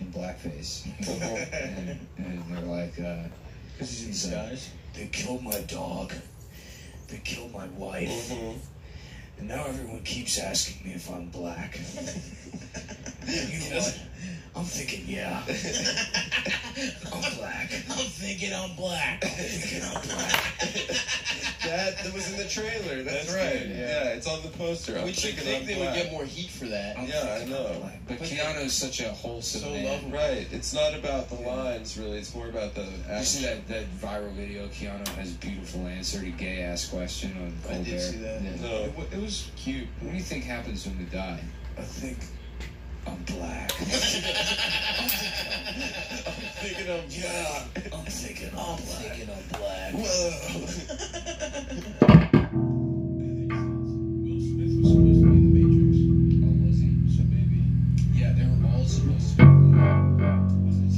in blackface. and they're like, because he's in disguise. They killed my dog. They killed my wife. And now everyone keeps asking me if I'm black. You know what? I'm thinking, yeah. I'm black. I'm thinking I'm black. I'm thinking I'm black. That was in the trailer. That's right. Yeah, it's on the poster. Which you think they would get more heat for that. Yeah, I know. But Keanu is such a wholesome man. Right. It's not about the lines, really. It's more about the action. You see that viral video? Keanu has a beautiful answer to gay-ass question on Colbert. I did see that. Yeah. No. It was cute. What do you think happens when we die? I think I'm black. I'm thinking I'm black. Whoa. Will Smith was supposed to be in the Matrix. Oh, was he? So maybe. Yeah, they were all supposed to be.